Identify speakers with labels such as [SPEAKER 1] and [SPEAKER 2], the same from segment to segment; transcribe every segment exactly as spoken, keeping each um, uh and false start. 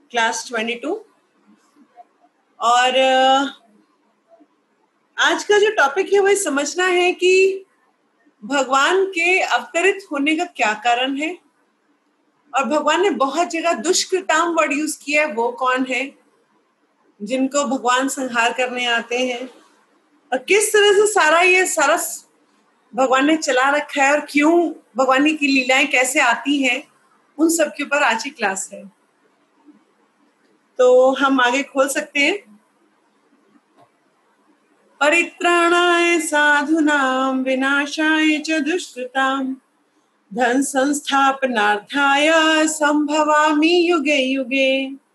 [SPEAKER 1] Class twenty two. और अ, आज का जो टॉपिक है वो समझना है कि भगवान के अवतरित होने का क्या कारण है, और भगवान ने बहुत जगह दुष्कृताम वर्ड यूज किया है, वो कौन है जिनको भगवान संहार करने आते हैं, और किस तरह से सारा ये सारा भगवान ने चला रखा है, और क्यों भगवान की लीलाएं कैसे आती हैं, उन सब के ऊपर आज की क्लास है। तो हम आगे खोल सकते हैं। परित्राणाय साधूनां विनाशाय च दुष्कृतां धन संस्थापनार्थाय संभवामि युगे युगे।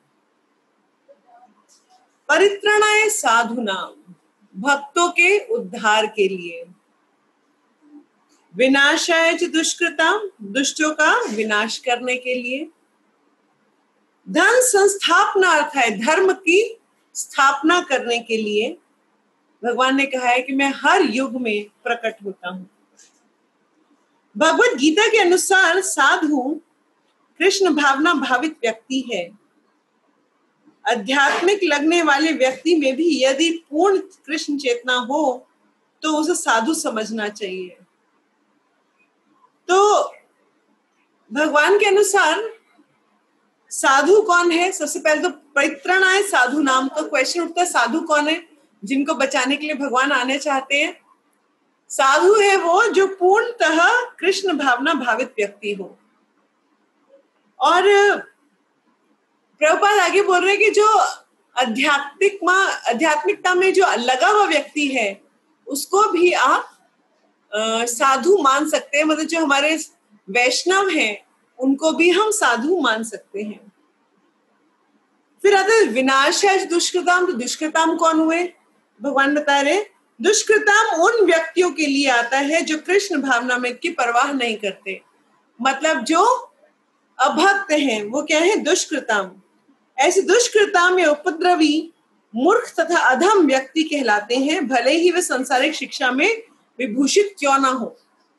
[SPEAKER 1] परित्राणाय साधूनां, भक्तों के उद्धार के लिए, विनाशाय च दुष्कृतां, दुष्टों का विनाश करने के लिए, धन संस्थापनार्थाय, धर्म की स्थापना करने के लिए भगवान ने कहा है कि मैं हर युग में प्रकट होता हूं। भगवत गीता के अनुसार साधु कृष्ण भावना भावित व्यक्ति है। आध्यात्मिक लगने वाले व्यक्ति में भी यदि पूर्ण कृष्ण चेतना हो तो उसे साधु समझना चाहिए। तो भगवान के अनुसार साधु कौन है? सबसे पहले तो परित्राणाय साधु नाम, तो क्वेश्चन उठता है साधु कौन है जिनको बचाने के लिए भगवान आने चाहते हैं। साधु है वो जो पूर्णतः कृष्ण भावना भावित व्यक्ति हो। और प्रभुपाद आगे बोल रहे हैं कि जो आध्यात्मिक आध्यात्मिकता में जो लगा हुआ व्यक्ति है उसको भी आप आ, साधु मान सकते हैं। मतलब जो हमारे वैष्णव हैं उनको भी हम साधु मान सकते हैं। फिर आता है विनाशाय दुष्कृताम। तो दुष्कृताम कौन हुए? भगवान बता रहे दुष्कृताम उन व्यक्तियों के लिए आता है जो कृष्ण भावना में की परवाह नहीं करते। मतलब जो अभक्त हैं वो क्या है? दुष्कृताम। ऐसे दुष्कृताम या उपद्रवी मूर्ख तथा अधम व्यक्ति कहलाते हैं, भले ही वे संसारिक शिक्षा में विभूषित क्यों ना हो।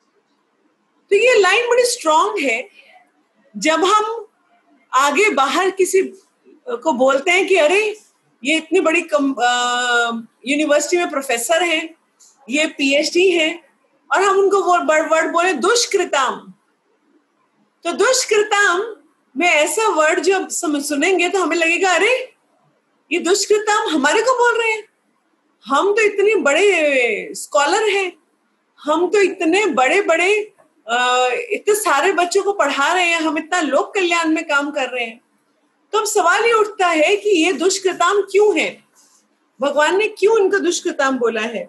[SPEAKER 1] तो ये लाइन बड़ी स्ट्रांग है। जब हम आगे बाहर किसी को बोलते हैं कि अरे ये इतनी बड़ी यूनिवर्सिटी में प्रोफेसर हैं, ये पीएचडी हैं, और हम उनको वो वर्ड वर्ड बोले दुष्कृताम, तो दुष्कृताम में ऐसा वर्ड जब सुनेंगे तो हमें लगेगा अरे ये दुष्कृताम हमारे को बोल रहे हैं। हम तो इतने बड़े स्कॉलर हैं, हम तो इतने बड़े बड़े इतने सारे बच्चों को पढ़ा रहे हैं, हम इतना लोक कल्याण में काम कर रहे हैं। तो अब सवाल ये उठता है कि ये दुष्कृताम क्यों है? भगवान ने क्यों इनको दुष्कृताम बोला है?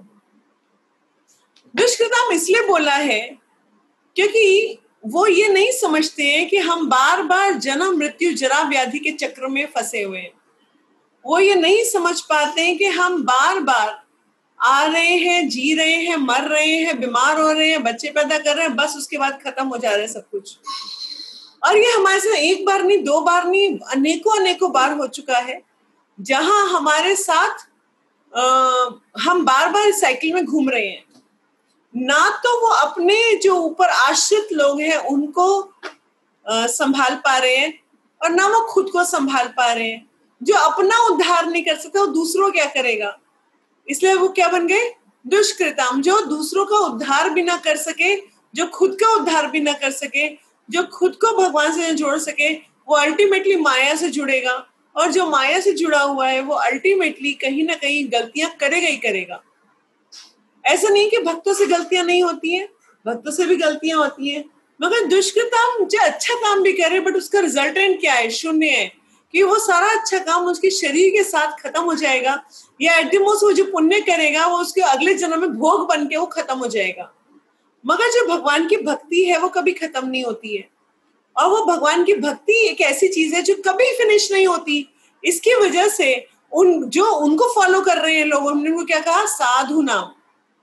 [SPEAKER 1] दुष्कृताम इसलिए बोला है क्योंकि वो ये नहीं समझते हैं कि हम बार बार जन्म मृत्यु जरा व्याधि के चक्र में फंसे हुए हैं। वो ये नहीं समझ पाते हैं कि हम बार बार आ रहे हैं, जी रहे हैं, मर रहे हैं, बीमार हो रहे हैं, बच्चे पैदा कर रहे हैं, बस उसके बाद खत्म हो जा रहा है सब कुछ। और ये हमारे साथ एक बार नहीं, दो बार नहीं, अनेकों अनेकों बार हो चुका है, जहां हमारे साथ आ, हम बार बार साइकिल में घूम रहे हैं। ना तो वो अपने जो ऊपर आश्रित लोग हैं उनको आ, संभाल पा रहे हैं, और ना वो खुद को संभाल पा रहे हैं। जो अपना उद्धार नहीं कर सकता वो दूसरों क्या करेगा? इसलिए वो क्या बन गए? दुष्कृताम। जो दूसरों का उद्धार भी ना कर सके, जो खुद का उद्धार भी ना कर सके, जो खुद को भगवान से जोड़ सके, वो अल्टीमेटली माया से जुड़ेगा, और जो माया से जुड़ा हुआ है वो अल्टीमेटली कहीं ना कहीं गलतियां करेगा ही करेगा। ऐसा नहीं कि भक्तों से गलतियां नहीं होती हैं, भक्तों से भी गलतियां होती हैं, मगर दुष्कृताम जो अच्छा काम भी करे बट उसका रिजल्टेंट क्या है? शून्य है। कि वो सारा अच्छा काम उसके शरीर के साथ खत्म हो जाएगा, या एट द मोस्ट वो जो पुण्य करेगा वो उसके अगले जन्म में भोग बन के वो खत्म हो जाएगा। मगर जो भगवान की भक्ति है वो कभी खत्म नहीं होती है, और वो भगवान की भक्ति एक ऐसी चीज है जो कभी फिनिश नहीं होती। इसकी वजह से उन जो उनको फॉलो कर रहे हैं लोग, उन्होंने क्या कहा? साधु नाम।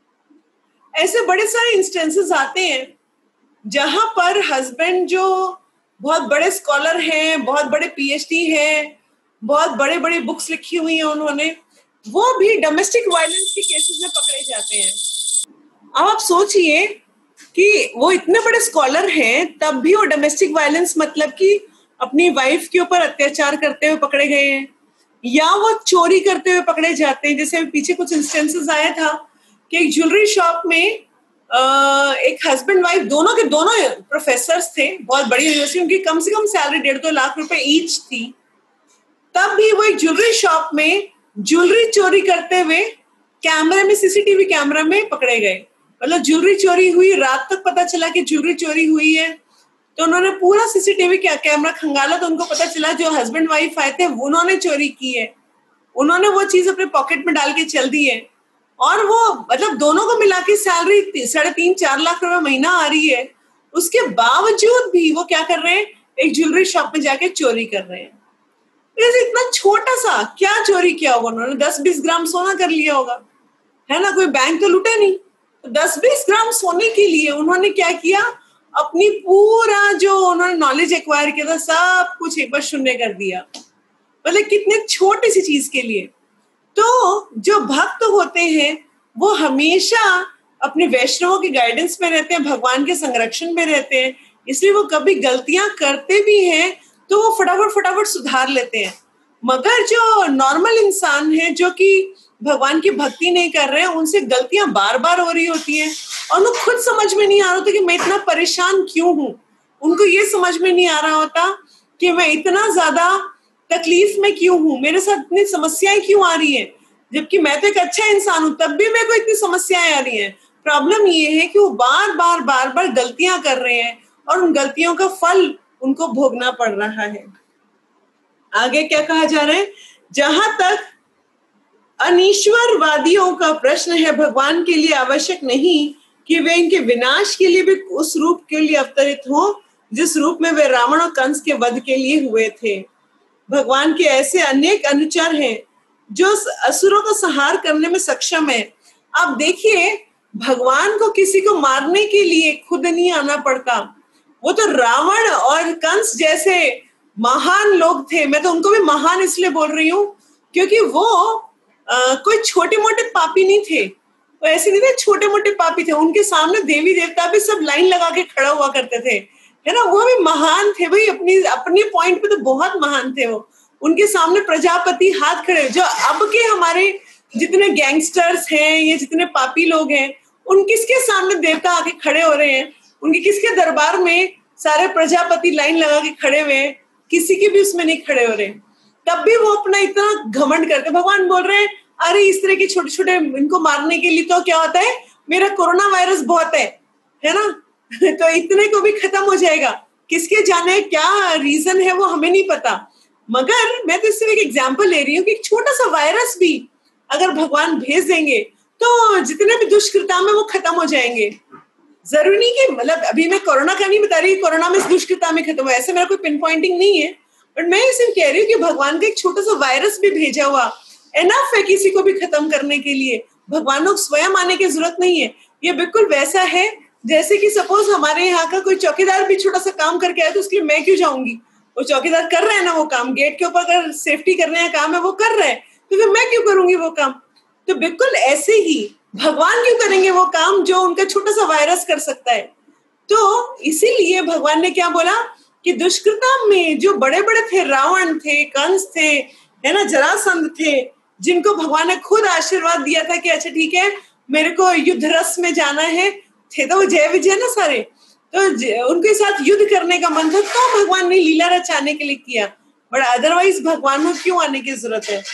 [SPEAKER 1] ऐसे बड़े सारे इंस्टेंसेस आते हैं जहां पर हस्बैंड जो बहुत बड़े स्कॉलर हैं, बहुत बड़े पीएचडी हैं, बहुत बड़े बड़े बुक्स लिखी हुई हैं उन्होंने, वो भी डोमेस्टिक वायलेंस के केसेस में पकड़े जाते हैं। अब आप सोचिए कि वो इतने बड़े स्कॉलर हैं तब भी वो डोमेस्टिक वायलेंस, मतलब कि अपनी वाइफ के ऊपर अत्याचार करते हुए पकड़े गए हैं, या वो चोरी करते हुए पकड़े जाते हैं। जैसे पीछे कुछ इंस्टेंसेस आया था कि एक ज्वेलरी शॉप में Uh, एक हस्बैंड वाइफ दोनों के दोनों प्रोफेसर्स थे, बहुत बड़ी यूनिवर्सिटी, उनकी कम से कम सैलरी डेढ़ दो लाख रुपए ईच थी। तब भी वो एक ज्वेलरी शॉप में ज्वेलरी चोरी करते हुए कैमरे में, सीसीटीवी कैमरा में पकड़े गए। मतलब ज्वेलरी चोरी हुई, रात तक पता चला कि ज्वेलरी चोरी हुई है, तो उन्होंने पूरा सीसीटीवी कैमरा खंगाला, तो उनको पता चला जो हस्बैंड वाइफ आए थे उन्होंने चोरी की है। उन्होंने वो चीज अपने पॉकेट में डाल के चल दी है, और वो मतलब दोनों को मिला के सैलरी साढ़े तीन चार लाख रुपए महीना आ रही है। उसके बावजूद भी वो क्या कर रहे हैं, एक ज्वेलरी शॉप में जाके चोरी कर रहे हैं। इतना छोटा सा क्या चोरी किया होगा उन्होंने? दस बीस ग्राम सोना कर लिया होगा, है ना, कोई बैंक तो लूटे नहीं। तो दस बीस ग्राम सोने के लिए उन्होंने क्या किया, अपनी पूरा जो उन्होंने नॉलेज एक्वायर किया था सब कुछ एक बार शून्य कर दिया। मतलब कितने छोटी सी चीज के लिए। तो जो भक्त होते हैं वो हमेशा अपने वैष्णवों के गाइडेंस में रहते हैं, भगवान के संरक्षण में रहते हैं, इसलिए वो कभी गलतियां करते भी हैं तो वो फटाफट फटाफट सुधार लेते हैं। मगर जो नॉर्मल इंसान है जो कि भगवान की भक्ति नहीं कर रहे हैं, उनसे गलतियां बार बार हो रही होती हैं और उनको खुद समझ में नहीं आ रहा होता कि मैं इतना परेशान क्यों हूं। उनको ये समझ में नहीं आ रहा होता कि मैं इतना ज्यादा तकलीफ में क्यों हूं, मेरे साथ इतनी समस्याएं क्यों आ रही हैं, जबकि मैं तो एक अच्छा इंसान हूं, तब भी मेरे को इतनी समस्याएं आ रही हैं। प्रॉब्लम ये है कि वो बार बार बार बार गलतियां कर रहे हैं और उन गलतियों का फल उनको भोगना पड़ रहा है। आगे क्या कहा जा रहा है, जहां तक अनीश्वरवादियों का प्रश्न है, भगवान के लिए आवश्यक नहीं कि वे इनके विनाश के लिए भी उस रूप के लिए अवतरित हो जिस रूप में वे रावण और कंस के वध के लिए हुए थे। भगवान के ऐसे अनेक अनुचर हैं जो असुरों का संहार करने में सक्षम है। आप देखिए, भगवान को किसी को मारने के लिए खुद नहीं आना पड़ता। वो तो रावण और कंस जैसे महान लोग थे, मैं तो उनको भी महान इसलिए बोल रही हूँ क्योंकि वो आ, कोई छोटे मोटे पापी नहीं थे। वो ऐसे नहीं थे, छोटे मोटे पापी थे। उनके सामने देवी देवता भी सब लाइन लगा के खड़ा हुआ करते थे, है ना। वो भी महान थे भाई, अपनी अपनी पॉइंट पे तो बहुत महान थे वो। उनके सामने प्रजापति हाथ खड़े, जो अब के हमारे जितने गैंगस्टर्स हैं, ये जितने पापी लोग हैं, उन किसके सामने देवता आके खड़े हो रहे हैं, उनके किसके दरबार में सारे प्रजापति लाइन लगा के खड़े हुए हैं, किसी के भी उसमें नहीं खड़े हो रहे। तब भी वो अपना इतना घमंड करते। भगवान बोल रहे हैं, अरे इस तरह के छोटे छोटे इनको मारने के लिए तो क्या होता है, मेरा कोरोना वायरस बहुत है, है ना तो इतने को भी खत्म हो जाएगा। किसके जाने क्या रीजन है वो हमें नहीं पता। मगर मैं तो सिर्फ एक एग्जाम्पल ले रही हूँ कि छोटा सा वायरस भी अगर भगवान भेज देंगे तो जितने भी दुष्कृता में वो खत्म हो जाएंगे। जरूरी नहीं कि, मतलब अभी मैं कोरोना का नहीं बता रही कोरोना में दुष्कृता में खत्म हो, ऐसे मेरा कोई पिन पॉइंटिंग नहीं है, बट मैं सिर्फ कह रही हूँ कि भगवान का एक छोटा सा वायरस भी भेजा हुआ एनफ है किसी को भी खत्म करने के लिए। भगवान को स्वयं आने की जरूरत नहीं है। ये बिल्कुल वैसा है जैसे कि सपोज हमारे यहाँ का कोई चौकीदार भी छोटा सा काम करके आया तो उसके लिए मैं क्यों जाऊंगी, वो चौकीदार कर रहे हैं ना वो काम, गेट के ऊपर अगर सेफ्टी करने का काम है वो कर रहे हैं, तो फिर मैं क्यों करूंगी वो काम। तो बिल्कुल ऐसे ही भगवान क्यों करेंगे वो काम जो उनका छोटा सा वायरस कर सकता है। तो इसीलिए भगवान ने क्या बोला कि दुष्कृता में जो बड़े बड़े थे, रावण थे, कंस थे, है ना, जरासंध थे, जिनको भगवान ने खुद आशीर्वाद दिया था कि अच्छा ठीक है मेरे को युद्ध रस में जाना है, थे तो वो जय विजय ना सारे, तो उनके साथ युद्ध करने का मन था तो भगवान ने लीला रचाने के लिए किया, बट अदरवाइज भगवान को क्यों आने की जरूरत है।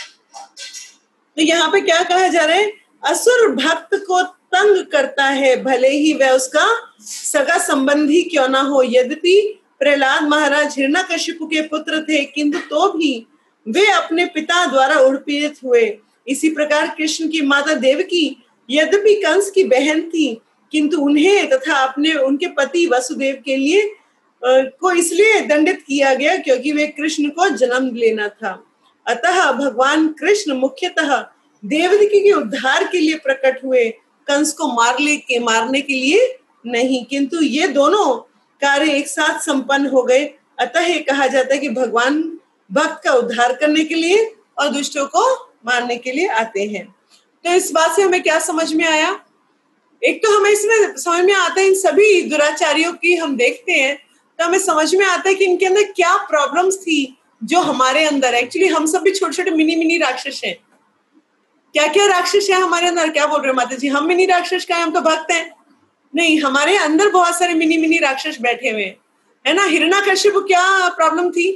[SPEAKER 1] तो यहाँ पे क्या कहा जा रहा है, असुर भक्त को तंग करता है भले ही वह उसका सगा संबंधी क्यों ना हो। यद्यपि प्रहलाद महाराज हिरण्यकशिपु के पुत्र थे किंतु तो भी वे अपने पिता द्वारा उत्पीड़ित हुए। इसी प्रकार कृष्ण की माता देवकी यद्यपि कंस की बहन थी किंतु उन्हें तथा अपने उनके पति वसुदेव के लिए को इसलिए दंडित किया गया क्योंकि वे कृष्ण को जन्म लेना था। अतः भगवान कृष्ण मुख्यतः देवकी के उद्धार के लिए प्रकट हुए, कंस को मार ले के मारने के लिए नहीं, किंतु ये दोनों कार्य एक साथ संपन्न हो गए। अतः ये कहा जाता है कि भगवान भक्त का उद्धार करने के लिए और दुष्टों को मारने के लिए आते हैं। तो इस बात से हमें क्या समझ में आया, एक तो हमें इसमें समझ में आता है इन सभी दुराचारियों की हम देखते हैं तो हमें समझ में आता है कि इनके अंदर क्या प्रॉब्लम्स थी जो हमारे अंदर। एक्चुअली हम सब भी छोटे छोटे मिनी मिनी राक्षस हैं। क्या क्या राक्षस है हमारे अंदर? क्या बोल रहे हैं माता जी, हम मिनी राक्षस का है, हम तो भक्त हैं? नहीं, हमारे अंदर बहुत सारे मिनी मिनी राक्षस बैठे हुए हैं, है ना। हिरण्यकश्यप को क्या प्रॉब्लम थी?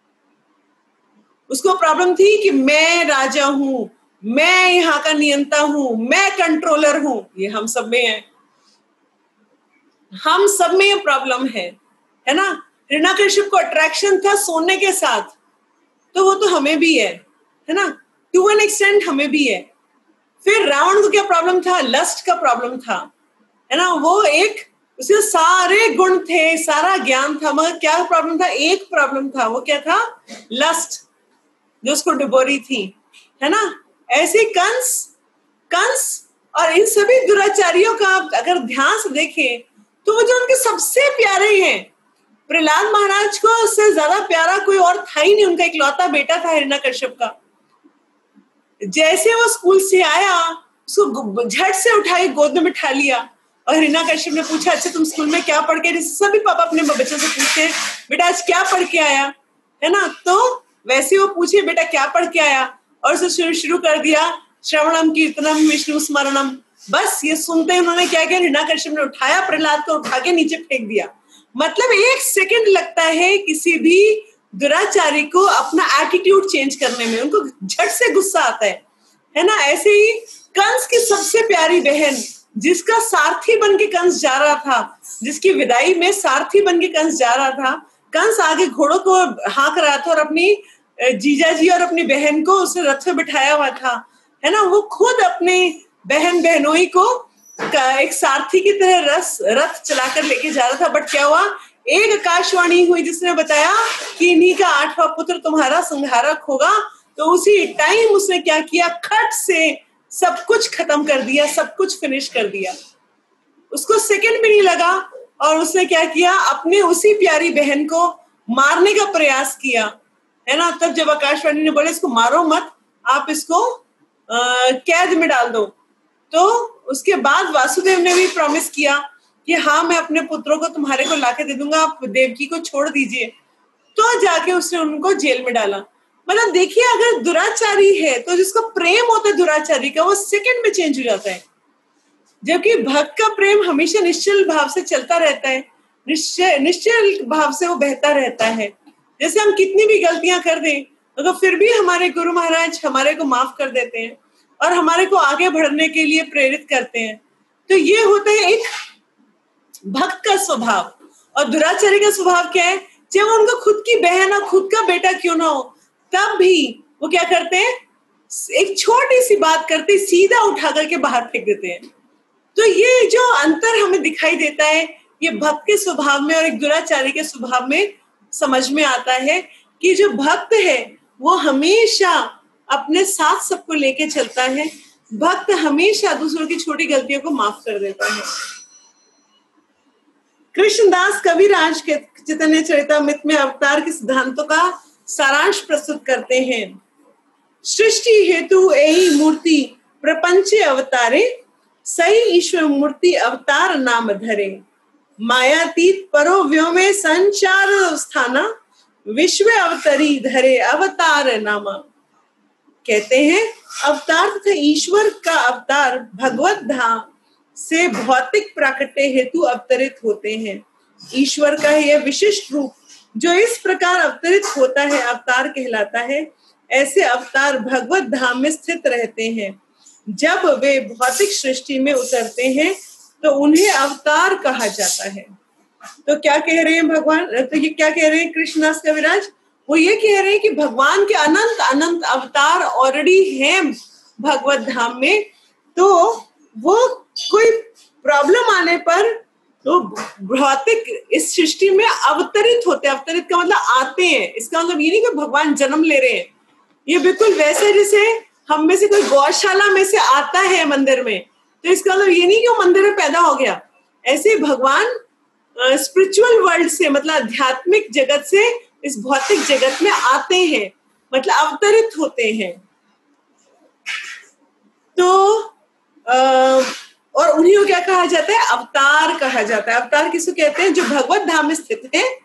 [SPEAKER 1] उसको प्रॉब्लम थी कि मैं राजा हूं, मैं यहाँ का नियंता हूं, मैं कंट्रोलर हूं। ये हम सब में है, हम सब में ये प्रॉब्लम है, है ना। हिरण्यकश्यप को अट्रैक्शन था सोने के साथ, तो वो तो हमें भी है, है ना, टू एन एक्सटेंट हमें भी है। फिर रावण को क्या प्रॉब्लम था? लस्ट का प्रॉब्लम था, है ना। वो एक, उसके सारे गुण थे, सारा ज्ञान था, मगर क्या प्रॉब्लम था? एक प्रॉब्लम था, वो क्या था? लस्ट, जो उसको डुबोरी थी, है ना। ऐसे कंस कंस और इन सभी दुराचारियों का अगर ध्यान से देखें तो वो जो उनके सबसे प्यारे हैं, प्रहलाद महाराज को उससे ज्यादा प्यारा कोई और था ही नहीं, उनका इकलौता बेटा था हिरण्यकश्यप का। जैसे वो स्कूल से आया, उसको झट से उठाई, गोद में बिठा लिया, और हिरण्यकश्यप ने पूछा, अच्छा तुम स्कूल में क्या पढ़ के? जैसे सभी पापा अपने बच्चों से पूछते हैं, बेटा आज क्या पढ़ के आया, है ना। तो वैसे वो पूछे, बेटा क्या पढ़ के आया, और उसे शुरू कर दिया, श्रवणम कीर्तनम विष्णु स्मरणम। बस ये सुनते ही उन्होंने क्या किया? हिरण्यकश्यप ने उठाया प्रहलाद को, उठा के नीचे फेंक दिया। मतलब एक सेकंड लगता है किसी भी दुराचारी को अपना एटीट्यूड चेंज करने में, उनको झट से गुस्सा आता है, है ना। ऐसे ही कंस की सबसे प्यारी बहन, जिसका सारथी बन के कंस जा रहा था, जिसकी विदाई में सारथी बन के कंस जा रहा था, कंस आगे घोड़ों को हाँक रहा था और अपनी जीजा जी और अपनी बहन को उसे रथ में बिठाया हुआ था, है ना। वो खुद अपने बहन बहनोई को एक सारथी की तरह रस रथ चलाकर लेके जा रहा था। बट क्या हुआ? एक आकाशवाणी हुई जिसने बताया कि इन्हीं का आठवां पुत्र तुम्हारा संहारक होगा। तो उसी टाइम उसने क्या किया? खट से सब कुछ खत्म कर दिया, सब कुछ फिनिश कर दिया। उसको सेकंड भी नहीं लगा, और उसने क्या किया? अपने उसी प्यारी बहन को मारने का प्रयास किया, है ना। तब जब आकाशवाणी ने बोले इसको मारो मत, आप इसको कैद में डाल दो, तो उसके बाद वासुदेव ने भी प्रॉमिस किया कि हाँ मैं अपने पुत्रों को तुम्हारे को लाके दे दूंगा, आप देवकी को छोड़ दीजिए। तो जाके उसने उनको जेल में डाला। मतलब देखिए, अगर दुराचारी है तो जिसका प्रेम होता है दुराचारी का, वो सेकंड में चेंज हो जाता है, जबकि भक्त का प्रेम हमेशा निश्चल भाव से चलता रहता है, निश्चय निश्चल भाव से वो बहता रहता है। जैसे हम कितनी भी गलतियां कर दें तो फिर भी हमारे गुरु महाराज हमारे को माफ कर देते हैं और हमारे को आगे बढ़ने के लिए प्रेरित करते हैं। तो ये होता है एक भक्त का स्वभाव। और दुराचारी का स्वभाव क्या है? जब उनको खुद की बहन और खुद का बेटा क्यों ना हो, तब भी वो क्या करते हैं? एक छोटी सी बात करते सीधा उठा करके बाहर फेंक देते हैं। तो ये जो अंतर हमें दिखाई देता है, ये भक्त के स्वभाव में और एक दुराचारी के स्वभाव में समझ में आता है कि जो भक्त है वो हमेशा अपने साथ सबको लेके चलता है। भक्त हमेशा दूसरों की छोटी गलतियों को माफ कर देता है। कृष्णदास कविराज के चैतन्य चरितामृत में अवतार के सिद्धांतों का सारांश प्रस्तुत करते हैं। सृष्टि हेतु एही मूर्ति प्रपंचे अवतारे, सही ईश्वर मूर्ति अवतार नाम धरे। मायातीत परो व्योमे संचार स्थाना, विश्व अवतरी धरे अवतार नामा। कहते हैं अवतार तथा ईश्वर का अवतार भगवत धाम से भौतिक प्राकट्य हेतु अवतरित होते हैं। ईश्वर का यह विशिष्ट रूप जो इस प्रकार अवतरित होता है अवतार कहलाता है। ऐसे अवतार भगवत धाम में स्थित रहते हैं। जब वे भौतिक सृष्टि में उतरते हैं तो उन्हें अवतार कहा जाता है। तो क्या कह रहे हैं भगवान? तो ये क्या कह रहे हैं कृष्णदास कविराज? वो ये कह रहे हैं कि भगवान के अनंत अनंत अवतार ऑलरेडी हैं भगवत धाम में। तो वो कोई प्रॉब्लम आने पर तो भौतिक इस सृष्टि में अवतरित होते हैं। अवतरित का मतलब आते हैं। इसका मतलब ये नहीं कि भगवान जन्म ले रहे हैं। ये बिल्कुल वैसे जैसे हम में से कोई गौशाला में से आता है मंदिर में, तो इसका मतलब ये नहीं कि वो मंदिर में पैदा हो गया। ऐसे भगवान स्पिरिचुअल वर्ल्ड से, मतलब आध्यात्मिक जगत से इस भौतिक जगत में आते हैं, मतलब अवतरित होते हैं। तो आ, और उन्हीं को क्या कहा जाता है? अवतार कहा जाता है। अवतार किसको कहते हैं? जो भगवत धाम में स्थित है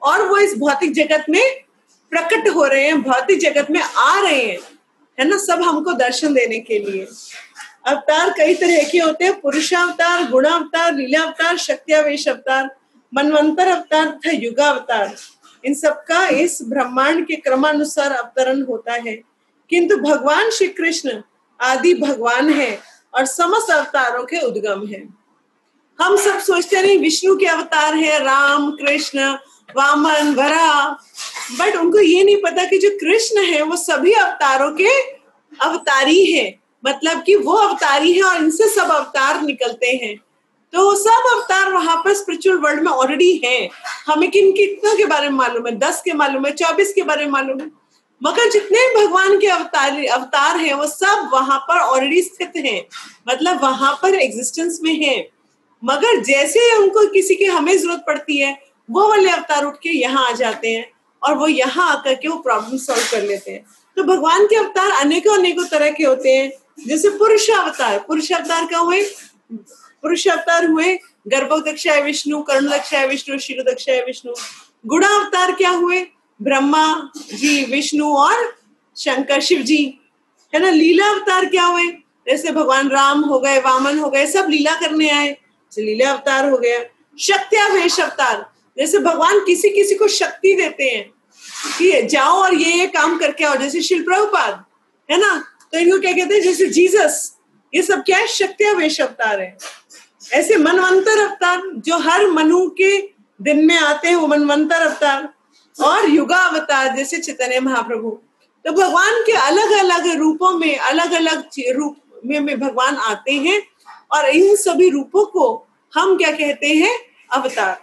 [SPEAKER 1] और वो इस भौतिक जगत में प्रकट हो रहे हैं, भौतिक जगत में आ रहे हैं, है ना, सब हमको दर्शन देने के लिए। अवतार कई तरह के होते हैं, पुरुषावतार, गुणावतार, लीलावतार, शक्त्यावेश अवतार, मनवंतर अवतार तथा युगावतार। इन सबका इस ब्रह्मांड के क्रमानुसार अवतरण होता है, किंतु भगवान श्री कृष्ण आदि भगवान है और समस्त अवतारों के उद्गम है। हम सब सोचते नहीं विष्णु के अवतार है, राम, कृष्ण, वामन, वराह, बट उनको ये नहीं पता कि जो कृष्ण है वो सभी अवतारों के अवतारी है, मतलब कि वो अवतारी है और इनसे सब अवतार निकलते हैं। तो सब अवतार वहां पर स्पिरिचुअल वर्ल्ड में ऑलरेडी हैं। हमें किन कितनों के बारे में मालूम है? दस के मालूम है, चौबीस के बारे में मालूम है, मगर जितने भगवान के अवतार अवतार हैं वो सब वहां पर ऑलरेडी स्थित हैं, मतलब वहां पर एग्जिस्टेंस में हैं। मगर जैसे उनको किसी की हमें जरूरत पड़ती है, वो वाले अवतार उठ के यहाँ आ जाते हैं और वो यहाँ आकर के वो प्रॉब्लम सॉल्व कर लेते हैं। तो भगवान के अवतार अनेकों अनेकों तरह के होते हैं। जैसे पुरुष अवतार, पुरुष अवतार क्या हुए? पुरुष अवतार हुए गर्भोदक्षाय विष्णु, कर्णदक्षाय विष्णु, शिरोदक्षाय विष्णु। गुणा अवतार क्या हुए? ब्रह्मा जी, विष्णु और शंकर, शिव जी, है ना। लीला अवतार क्या हुए? जैसे भगवान राम हो गए, वामन हो गए, सब लीला करने आए, लीला अवतार हो गया। शक्त्यावेश अवतार, जैसे भगवान किसी किसी को शक्ति देते हैं कि जाओ और ये ये काम करके आओ, जैसे शिल प्रभुपाद, है ना, तो इनको क्या कहते हैं? जैसे जीसस, ये सब क्या है? शक्त्यावेश अवतार है। ऐसे मनवंतर अवतार जो हर मनु के दिन में आते हैं, वो मनवंतर अवतार। और युगा अवतार जैसे चैतन्य महाप्रभु। तो भगवान के अलग अलग रूपों में, अलग अलग रूप में, में भगवान आते हैं और इन सभी रूपों को हम क्या कहते हैं? अवतार।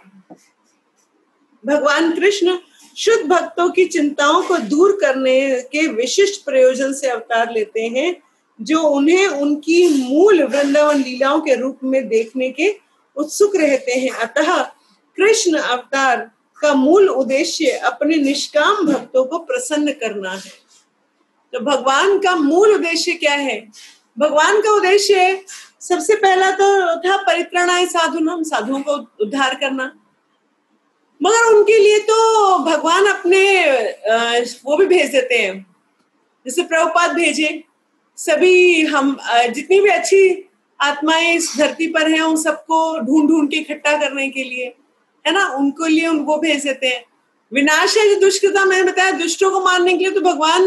[SPEAKER 1] भगवान कृष्ण शुद्ध भक्तों की चिंताओं को दूर करने के विशिष्ट प्रयोजन से अवतार लेते हैं, जो उन्हें उनकी मूल वृंदावन लीलाओं के रूप में देखने के उत्सुक रहते हैं। अतः कृष्ण अवतार का मूल उद्देश्य अपने निष्काम भक्तों को प्रसन्न करना है। तो भगवान का मूल उद्देश्य क्या है? भगवान का उद्देश्य सबसे पहला तो था परित्राणाय साधुनाम, साधुओं को उद्धार करना। मगर उनके लिए तो भगवान अपने वो भी भेज देते हैं, जैसे प्रभुपाद भेजे, सभी हम जितनी भी अच्छी आत्माएं इस धरती पर हैं उन सबको ढूंढ ढूंढ के इकट्ठा करने के लिए, है ना, उनको लिए वो भेज देते हैं। विनाश है जो दुष्कृता, मैंने बताया दुष्टों को मारने के लिए, तो भगवान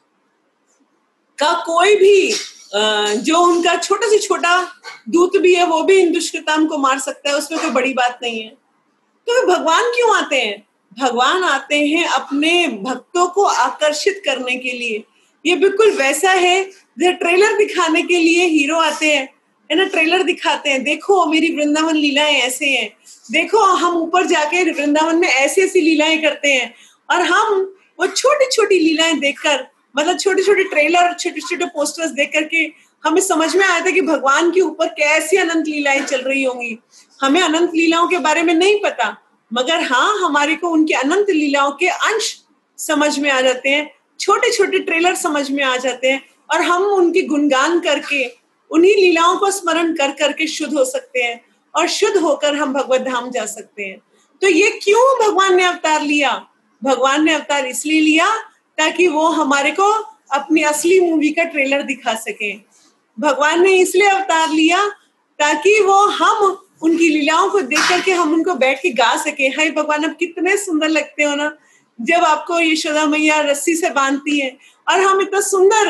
[SPEAKER 1] का कोई भी जो उनका छोटा से छोटा दूत भी है वो भी इन दुष्कृताम को मार सकता है, उसमें कोई बड़ी बात नहीं है। तो भगवान क्यों आते हैं? भगवान आते हैं अपने भक्तों को आकर्षित करने के लिए। ये बिल्कुल वैसा है जैसे ट्रेलर दिखाने के लिए हीरो आते हैं, है ना, ट्रेलर दिखाते हैं, देखो मेरी वृंदावन लीलाएं ऐसे हैं, देखो हम ऊपर जाके वृंदावन में ऐसी ऐसी लीलाएं करते हैं। और हम वो छोटी छोटी लीलाएं देखकर, मतलब छोटे छोटे ट्रेलर, छोटे छोटे पोस्टर्स देख करके हमें समझ में आया था कि भगवान के ऊपर कैसी अनंत लीलाएं चल रही होंगी। हमें अनंत लीलाओं के बारे में नहीं पता, मगर हाँ हमारे को उनके अनंत लीलाओं के अंश समझ में आ जाते हैं, छोटे छोटे ट्रेलर समझ में आ जाते हैं, और हम उनके गुणगान करके उन्हीं लीलाओं को स्मरण कर करके शुद्ध हो सकते हैं, और शुद्ध होकर हम भगवत धाम जा सकते हैं। तो ये क्यों भगवान ने अवतार लिया? भगवान ने अवतार इसलिए लिया ताकि वो हमारे को अपनी असली मूवी का ट्रेलर दिखा सके। भगवान ने इसलिए अवतार लिया ताकि वो हम उनकी लीलाओं को देख करके हम उनको बैठ के गा सके। हाय भगवान, आप कितने सुंदर लगते हो ना, जब आपको यशोदा मैया रस्सी से बांधती है और हम इतना सुंदर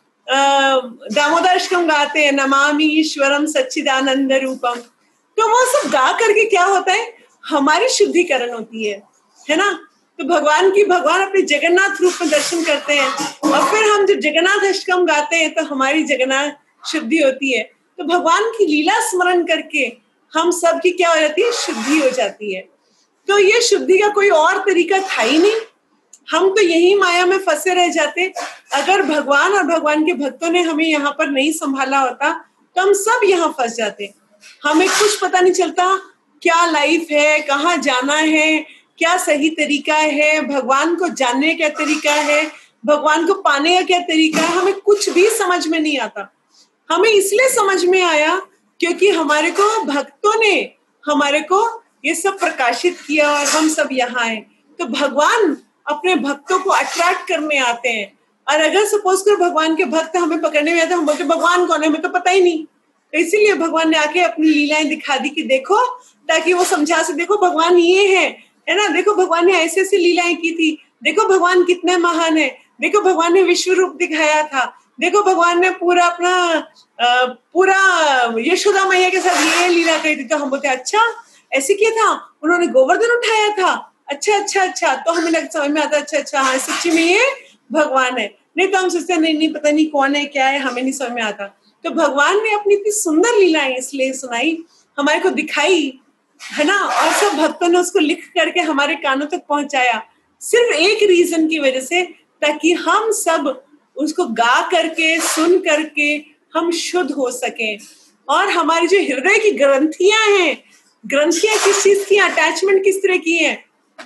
[SPEAKER 1] दामोदर अष्टकम गाते हैं, नमामि ईश्वरम सच्चिदानंद रूपम। तो वो सब गा करके क्या होता है? हमारी शुद्धिकरण होती है, है ना। तो भगवान की भगवान अपने जगन्नाथ रूप में दर्शन करते हैं, और फिर हम जब जगन्नाथ अष्टकम गाते हैं तो हमारी जगन्नाथ शुद्धि होती है। तो भगवान की लीला स्मरण करके हम सब की क्या हो जाती है? शुद्धि हो जाती है। तो ये शुद्धि का कोई और तरीका था ही नहीं, हम तो यही माया में फंसे रह जाते। अगर भगवान और भगवान के भक्तों ने हमें यहाँ पर नहीं संभाला होता तो हम सब यहाँ फंस जाते। हमें कुछ पता नहीं चलता क्या लाइफ है, कहाँ जाना है, क्या सही तरीका है, भगवान को जानने का तरीका है, भगवान को पाने का क्या तरीका है, हमें कुछ भी समझ में नहीं आता। हमें इसलिए समझ में आया क्योंकि हमारे को भक्तों ने हमारे को ये सब प्रकाशित किया और हम सब यहाँ आए। तो भगवान अपने भक्तों को अट्रैक्ट करने आते हैं। और अगर सपोज कर भगवान के भक्त हमें पकड़ने में आते, हम बोलते भगवान कौन है, हमें तो पता ही नहीं। तो इसीलिए भगवान ने आके अपनी लीलाएं दिखा दी कि देखो, ताकि वो समझा से, देखो भगवान ये है है ना, देखो भगवान ने ऐसे ऐसे लीलाएं की थी, देखो भगवान कितने महान है, देखो भगवान ने विश्व रूप दिखाया था, देखो भगवान ने पूरा अपना पूरा यशोदा मैया के साथ ये लीला करी थी। तो हम बोलते अच्छा ऐसे किया था, उन्होंने गोवर्धन उठाया था, अच्छा अच्छा अच्छा, तो हमें लग समझ में आता अच्छा अच्छा हाँ सच्ची में ये भगवान है। नहीं तो हम सोचते नहीं नहीं पता नहीं कौन है क्या है, हमें नहीं समझ में आता। तो भगवान ने अपनी इतनी सुंदर लीलाएं इसलिए सुनाई, हमारे को दिखाई, है ना, और सब भक्तों ने उसको लिख करके हमारे कानों तक पहुंचाया, सिर्फ एक रीजन की वजह से, ताकि हम सब उसको गा करके सुन करके हम शुद्ध हो सके। और हमारी जो हृदय की ग्रंथियां हैं, ग्रंथियां किस चीज की, अटैचमेंट किस तरह की है,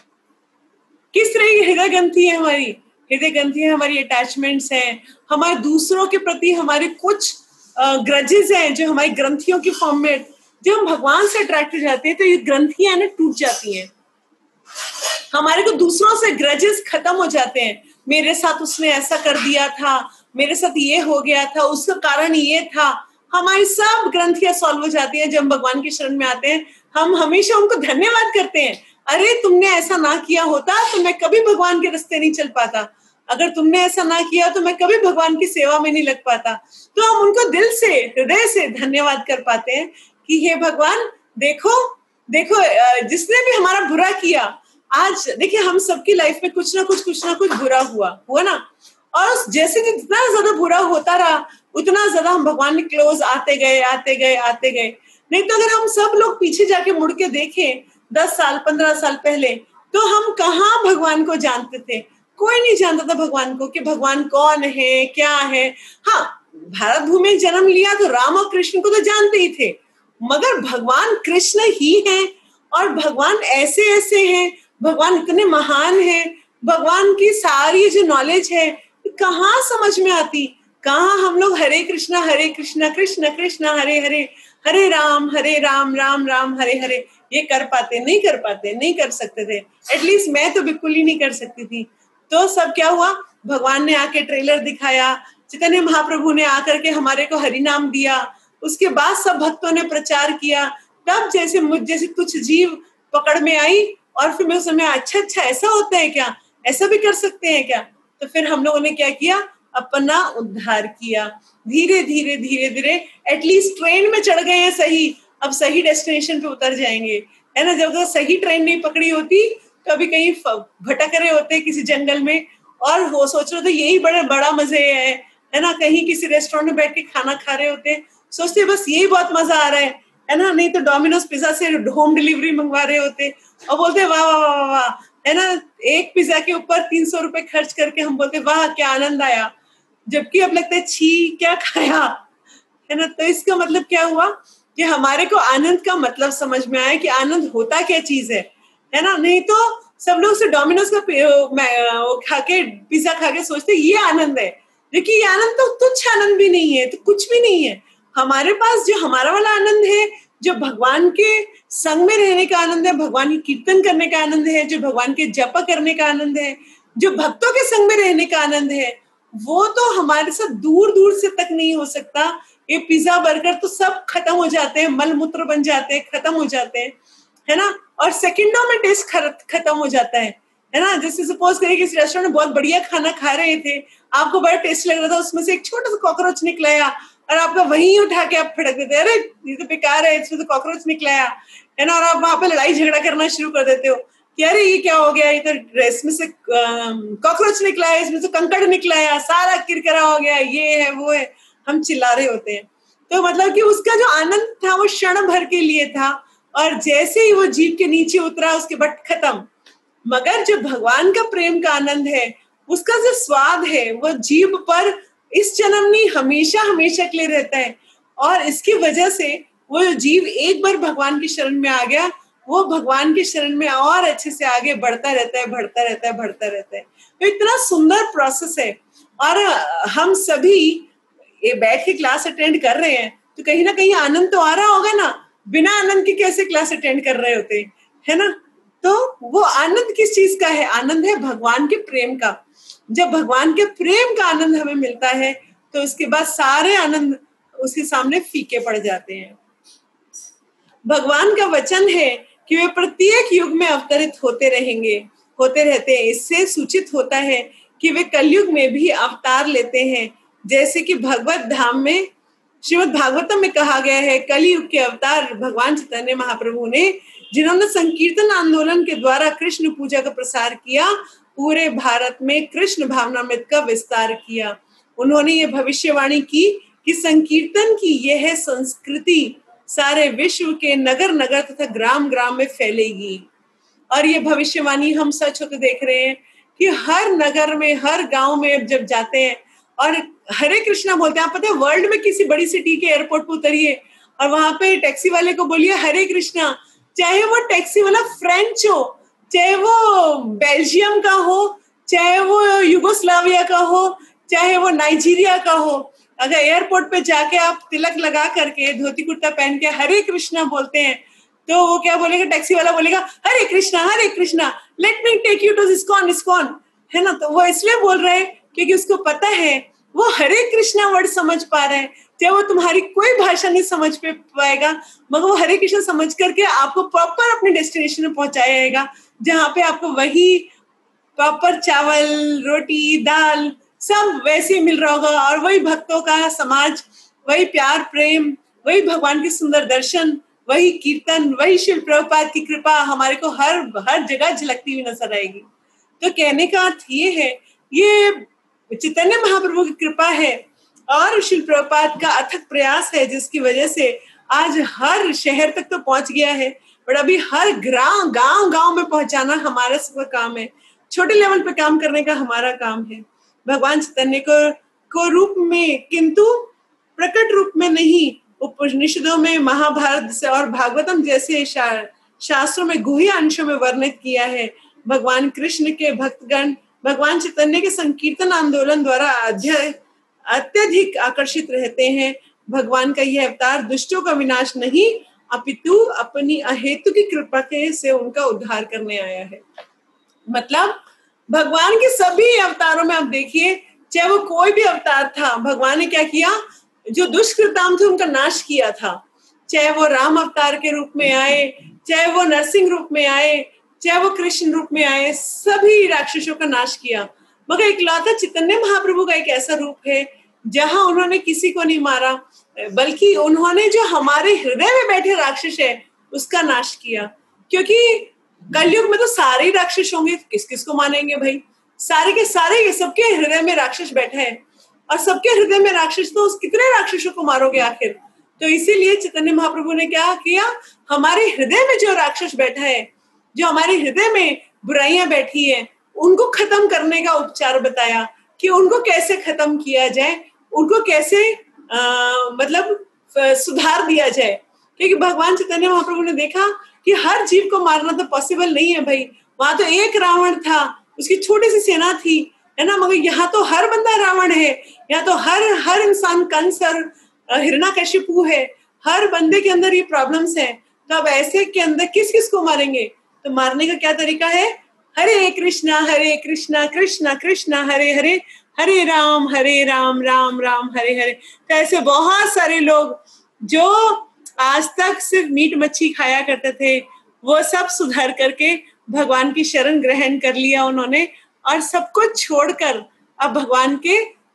[SPEAKER 1] किस तरह की हृदय ग्रंथि है हमारी, हृदय ग्रंथि है हमारी अटैचमेंट्स हैं, हमारे दूसरों के प्रति हमारे कुछ ग्रजेस हैं जो हमारी ग्रंथियों की फॉर्म में, जब हम भगवान से अट्रैक्ट हो जाते हैं तो ये ग्रंथियां ना टूट जाती हैं, हमारे को दूसरों से ग्रजेस खत्म हो जाते हैं। मेरे साथ उसने ऐसा कर दिया था, मेरे साथ ये हो गया था, उसका कारण ये था, हमारी सब ग्रंथियां सॉल्व हो जाती हैं जब हम भगवान की शरण में आते हैं। हम हमेशा उनको धन्यवाद करते हैं, अरे तुमने ऐसा ना किया होता तो मैं कभी भगवान के रास्ते नहीं चल पाता, अगर तुमने ऐसा ना किया तो मैं कभी भगवान की सेवा में नहीं लग पाता। तो हम उनको दिल से, हृदय से धन्यवाद कर पाते हैं कि हे भगवान, देखो देखो जिसने भी हमारा बुरा किया, आज देखिए हम सबकी लाइफ में कुछ ना कुछ कुछ ना कुछ बुरा हुआ हुआ ना, और जैसे जितना ज्यादा बुरा होता रहा उतना ज्यादा हम भगवान के क्लोज आते गए आते गए आते गए। नहीं तो अगर हम सब लोग पीछे जाके मुड़ के देखें दस साल पंद्रह साल पहले, तो हम कहाँ भगवान को जानते थे, कोई नहीं जानता था भगवान को कि भगवान कौन है क्या है। हाँ, भारत भूमि में जन्म लिया तो राम और कृष्ण को तो जानते ही थे, मगर भगवान कृष्ण ही हैं, और भगवान ऐसे ऐसे हैं, भगवान इतने महान हैं, भगवान की सारी जो नॉलेज है कहाँ समझ में आती, कहाँ हम लोग हरे कृष्णा हरे कृष्णा कृष्ण कृष्ण हरे हरे, हरे राम हरे राम राम राम हरे हरे ये कर पाते, नहीं कर पाते, नहीं कर सकते थे। एटलीस्ट मैं तो बिल्कुल ही नहीं कर सकती थी। तो सब क्या हुआ, भगवान ने आके ट्रेलर दिखाया, चैतन्य महाप्रभु ने आकर के हमारे को हरि नाम दिया, उसके बाद सब भक्तों ने प्रचार किया, तब जैसे मुझ जैसे कुछ जीव पकड़ में आई, और फिर मैं समय अच्छा अच्छा ऐसा होता है क्या, ऐसा भी कर सकते हैं क्या। तो फिर हम लोगों ने क्या किया, अपना उद्धार किया, धीरे धीरे धीरे धीरे एटलीस्ट ट्रेन में चढ़ गए हैं सही, अब सही डेस्टिनेशन पे उतर जाएंगे, है ना। जब तक सही ट्रेन नहीं पकड़ी होती तो अभी कहीं भटक रहे होते किसी जंगल में, और वो सोच रहे थे यही बड़े बड़ा मजे है है ना, कहीं किसी रेस्टोरेंट में बैठ के खाना खा रहे होते, सोचते बस यही बहुत मजा आ रहा है है ना, नहीं तो डोमिनोज पिज्जा से होम डिलीवरी मंगवा रहे होते और बोलते वाह वाह वाह वाह, है ना, एक पिज्जा के ऊपर तीन सौ रुपए खर्च करके हम बोलते वाह क्या आनंद आया, जबकि अब लगता है छी क्या खाया, है ना। तो इसका मतलब क्या हुआ कि हमारे को आनंद का मतलब समझ में आया कि आनंद होता क्या चीज है, है ना। नहीं तो सब लोग से डोमिनोज का खा के पिज्जा खा के सोचते ये आनंद है, देखिए ये आनंद तो तुच्छ आनंद भी नहीं है, तो कुछ भी नहीं है। हमारे पास जो हमारा वाला आनंद है, जो भगवान के संग में रहने का आनंद है, भगवान की कीर्तन करने का आनंद है, जो भगवान के जप करने का आनंद है, जो भक्तों के संग में रहने का आनंद है, वो तो हमारे साथ दूर दूर से तक नहीं हो सकता। ये पिज्जा बर्गर तो सब खत्म हो जाते हैं, मल मूत्र बन जाते हैं, खत्म हो जाते हैं, है ना, और सेकंडों में टेस्ट खत्म हो जाता है, है ना। जैसे सपोज करिए किसी रेस्टोरेंट में बहुत बढ़िया खाना खा रहे थे, आपको बड़ा टेस्ट लग रहा था, उसमें से एक छोटा सा कॉकरोच निकलाया और आपका वहीं उठा के आप फटक देते, अरे ये तो बेकार है, इसमें तो कॉकरोच निकलाया, है ना, और आप वहां पे लड़ाई झगड़ा करना शुरू कर देते हो कि अरे ये क्या हो गया, ये तो इसमें से कॉकरोच निकला है, इसमें से कंकड़ निकला है, सारा किरकिरा हो गया, ये है वो है, हम चिल्ला रहे होते हैं। तो मतलब कि उसका जो आनंद था वो क्षण भर के लिए था, और जैसे ही वो जीभ के नीचे उतरा उसके बाद खत्म। मगर जो भगवान का प्रेम का आनंद है, उसका जो स्वाद है वो जीभ पर इस जन्म नहीं हमेशा हमेशा के लिए रहता है, और इसकी वजह से वो जीव एक बार भगवान की शरण में आ गया, वो भगवान की शरण में और अच्छे से आगे बढ़ता रहता है बढ़ता रहता है बढ़ता रहता है। तो इतना सुंदर प्रोसेस है, और हम सभी ये बैठ के क्लास अटेंड कर रहे हैं तो कहीं ना कहीं आनंद तो आ रहा होगा ना, बिना आनंद के कैसे क्लास अटेंड कर रहे होते, है ना। तो वो आनंद किस चीज का है? आनंद है भगवान के प्रेम का। जब भगवान के प्रेम का आनंद हमें मिलता है तो उसके बाद सारे आनंद उसके सामने फीके पड़ जाते हैं। भगवान का वचन है कि वे प्रत्येक युग में अवतरित होते रहेंगे, होते रहते हैं। इससे सूचित होता है कि वे कलयुग में भी अवतार लेते हैं, जैसे कि भगवत धाम में श्रीमद् भागवतम में कहा गया है, कलयुग के अवतार भगवान चैतन्य महाप्रभु ने, जिन्होंने संकीर्तन आंदोलन के द्वारा कृष्ण पूजा का प्रसार किया, पूरे भारत में कृष्ण भावनामृत का विस्तार किया। उन्होंने ये भविष्यवाणी की कि संकीर्तन की यह संस्कृति सारे विश्व के नगर नगर तथा ग्राम ग्राम में फैलेगी। और ये भविष्यवाणी हम सच होते देख रहे हैं कि हर नगर में, हर गांव में जब जाते हैं और हरे कृष्णा बोलते हैं, आप पता है वर्ल्ड में किसी बड़ी सिटी के एयरपोर्ट पर उतरिए और वहां पे टैक्सी वाले को बोलिए हरे कृष्णा, चाहे वो टैक्सी वाला फ्रेंच हो, चाहे वो बेल्जियम का हो, चाहे वो युगोस्लाविया का हो, चाहे वो नाइजीरिया का हो, अगर एयरपोर्ट पे जाके आप तिलक लगा करके धोती कुर्ता पहन के हरे कृष्णा बोलते हैं तो वो क्या बोलेगा? टैक्सी वाला बोलेगा Hare Krishna Hare Krishna, let me take you to ISKCON ISKCON, है ना। तो वो इसलिए बोल रहे हैं क्योंकि उसको पता है वो हरे कृष्णा वर्ड समझ पा रहे हैं। चाहे वो तुम्हारी कोई भाषा नहीं समझ पे पाएगा, मगर वो हरे कृष्णा समझ करके आपको प्रॉपर अपने डेस्टिनेशन में पहुंचाएगा, जहाँ पे आपको वही प्रॉपर चावल रोटी दाल सब वैसे ही मिल रहा होगा, और वही भक्तों का समाज, वही प्यार प्रेम, वही भगवान के सुंदर दर्शन, वही कीर्तन, वही शिल प्रभुपाद की कृपा हमारे को हर हर जगह झलकती हुई नजर आएगी। तो कहने का अर्थ ये है, ये चैतन्य महाप्रभु की कृपा है और शिल प्रभुपाद का अथक प्रयास है, जिसकी वजह से आज हर शहर तक तो पहुंच गया है, बट अभी हर ग्राम गांव गांव में पहुंचाना हमारा सबका काम है। छोटे लेवल पे काम करने का हमारा काम है। भगवान चैतन्य को को रूप में, किंतु प्रकट रूप में नहीं। उपनिषदों में, महाभारत से और भागवतम जैसे शा, शास्त्रों में गुह्य अंशों में वर्णित किया है। भगवान कृष्ण के भक्तगण भगवान चैतन्य के संकीर्तन आंदोलन द्वारा अत्यधिक आकर्षित रहते हैं। भगवान का यह अवतार दुष्टों का विनाश नहीं, अपितु अपनी अहेतु की कृपा के से उनका उद्धार करने आया है। मतलब भगवान के सभी अवतारों में आप देखिए, चाहे वो कोई भी अवतार था, भगवान ने क्या किया? जो दुष्कृताम थे उनका नाश किया था। चाहे वो राम अवतार के रूप में आए, चाहे वो नरसिंह रूप में आए, चाहे वो कृष्ण रूप में आए, सभी राक्षसों का नाश किया। मगर इकलौता चैतन्य महाप्रभु का एक ऐसा रूप है जहां उन्होंने किसी को नहीं मारा, बल्कि उन्होंने जो हमारे हृदय में बैठे राक्षस है उसका नाश किया। क्योंकि कलयुग में तो सारे ही राक्षस होंगे, किस किस को मानेंगे भाई? सारे के सारे, सबके हृदय में राक्षस बैठे हैं, और सबके हृदय में राक्षस, तो कितने राक्षसों को मारोगे आखिर? तो इसीलिए चैतन्य महाप्रभु ने क्या किया? हमारे हृदय में जो राक्षस बैठा है, जो हमारे हृदय में बुराइयां बैठी है, उनको खत्म करने का उपचार बताया कि उनको कैसे खत्म किया जाए, उनको कैसे आ, मतलब सुधार दिया जाए। क्योंकि भगवान चैतन्य महाप्रभु ने देखा कि हर जीव को मारना तो पॉसिबल नहीं है भाई। वहां तो एक रावण था, उसकी छोटी सी सेना थी, है ना, मगर यहाँ तो हर बंदा रावण है, यहाँ तो हर हर इंसान कंस और हिरण्यकशिपु है, हर बंदे के अंदर ये प्रॉब्लम्स है। तो अब ऐसे के अंदर किस किस को मारेंगे? तो मारने का क्या तरीका है? हरे कृष्णा हरे कृष्णा कृष्णा कृष्णा हरे हरे, हरे राम हरे राम राम राम हरे हरे। तो ऐसे बहुत सारे लोग जो आज तक सिर्फ मीट मच्छी खाया करते थे, वो सब सुधार करके भगवान की शरण ग्रहण कर लिया उन्होंने, और सब कुछ छोड़कर अब भगवान के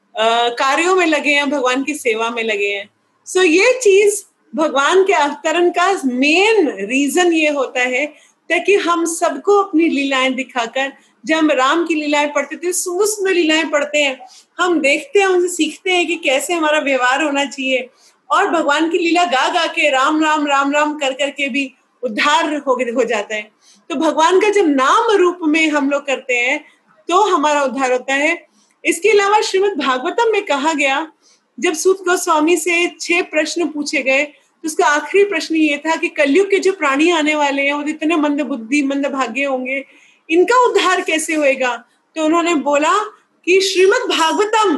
[SPEAKER 1] कार्यों में लगे हैं, भगवान की सेवा में लगे हैं। सो so, ये चीज भगवान के अवतरण का मेन रीजन ये होता है ताकि हम सबको अपनी लीलाएं दिखाकर, जब हम राम की लीलाएं पढ़ते थे, सुंदर सुंदर लीलाएं पढ़ते हैं, हम देखते हैं, उनसे सीखते हैं कि कैसे हमारा व्यवहार होना चाहिए, और भगवान की लीला गा गा के राम राम राम राम कर करके भी उद्धार हो हो जाता है। तो भगवान का जब नाम रूप में हम लोग करते हैं तो हमारा उद्धार होता है। इसके अलावा श्रीमद् भागवतम में कहा गया, जब सूत गोस्वामी से छह प्रश्न पूछे गए तो उसका आखिरी प्रश्न ये था कि कलयुग के जो प्राणी आने वाले हैं वो इतने मंद बुद्धि मंद भाग्य होंगे, इनका उद्धार कैसे होएगा? तो उन्होंने बोला कि श्रीमद् भागवतम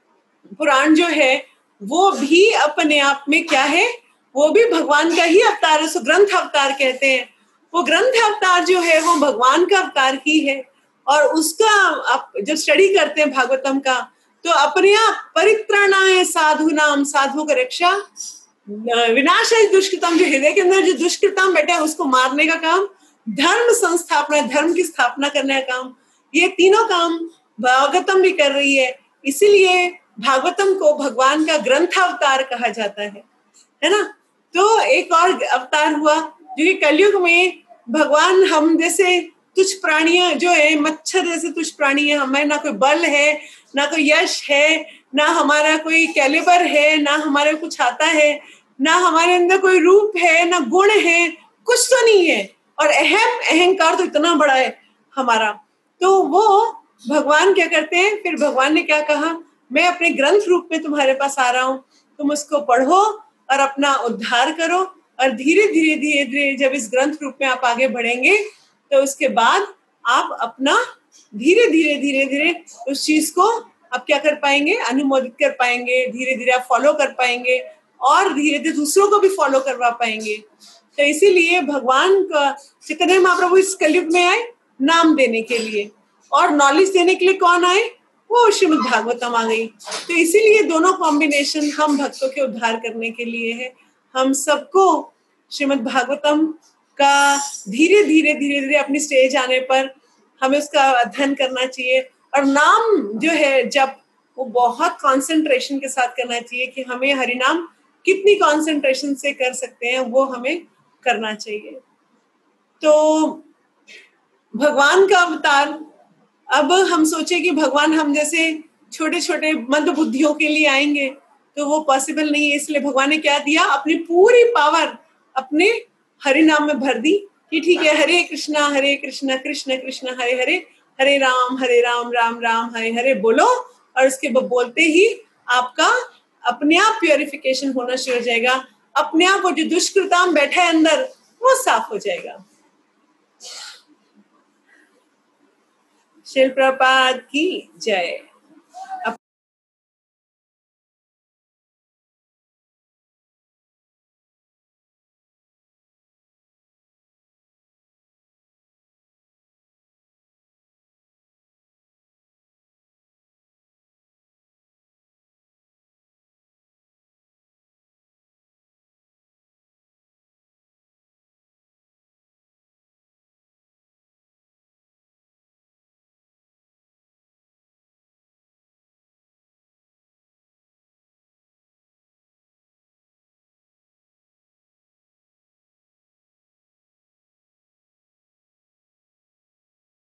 [SPEAKER 1] पुराण जो है वो भी अपने आप में क्या है? वो भी भगवान का ही अवतार है, सो ग्रंथ अवतार कहते हैं। वो ग्रंथ अवतार जो है वो भगवान का अवतार ही है। और उसका आप जब स्टडी करते हैं भागवतम का, तो अपने आप परित्राणाय साधु नाम, साधु का रक्षा, विनाशाय दुष्कृतम, जो हृदय के अंदर जो दुष्कृतम बैठा है उसको मारने का काम, धर्म संस्थापना, धर्म की स्थापना करने का काम, ये तीनों काम भागवतम भी कर रही है। इसीलिए भागवतम को भगवान का ग्रंथ अवतार कहा जाता है, है ना। तो एक और अवतार हुआ जो कि कलयुग में भगवान हम जैसे तुच्छ प्राणियां जो है, मच्छर जैसे तुच्छ प्राणी है, हमें ना कोई बल है, ना कोई यश है, ना हमारा कोई कैलिबर है, ना हमारे कुछ आता है, ना हमारे अंदर कोई रूप है, ना गुण है, कुछ तो नहीं है। और अहम अहंकार तो इतना बड़ा है हमारा। तो वो भगवान क्या करते हैं, फिर भगवान ने क्या कहा, मैं अपने ग्रंथ रूप में तुम्हारे पास आ रहा हूँ, तुम उसको पढ़ो और अपना उद्धार करो। और धीरे धीरे धीरे धीरे जब इस ग्रंथ रूप में आप आगे बढ़ेंगे, तो उसके बाद आप अपना धीरे धीरे धीरे धीरे उस चीज को आप क्या कर पाएंगे, अनुमोदित कर पाएंगे, धीरे धीरे आप फॉलो कर पाएंगे और धीरे धीरे दूसरों को भी फॉलो करवा पाएंगे। तो इसीलिए भगवान का चैतन्य महाप्रभु इस कलयुग में आए नाम देने के लिए, और नॉलेज देने के लिए कौन आए, वो श्रीमद् भागवतम आ गई। तो इसीलिए दोनों कॉम्बिनेशन हम भक्तों के उद्धार करने के लिए है। हम सबको श्रीमद् भागवतम का धीरे धीरे धीरे धीरे अपनी स्टेज आने पर हमें उसका अध्ययन करना चाहिए। और नाम जो है जब वो बहुत कंसंट्रेशन के साथ करना चाहिए, कि हमें हरिनाम कितनी कंसंट्रेशन से कर सकते हैं वो हमें करना चाहिए। तो भगवान का अवतार, अब हम सोचे कि भगवान हम जैसे छोटे छोटे मंद बुद्धियों के लिए आएंगे, तो वो पॉसिबल नहीं है। इसलिए भगवान ने क्या दिया, अपनी पूरी पावर अपने हरि नाम में भर दी, कि ठीक है हरे कृष्णा हरे कृष्णा कृष्ण कृष्ण हरे हरे, हरे राम हरे राम राम राम हरे हरे बोलो। और उसके बोलते ही आपका अपने आप प्योरिफिकेशन होना शुरू हो जाएगा, अपने आप वो जो दुष्कृताम बैठा है अंदर वो साफ हो जाएगा। शिल प्रपात की जय।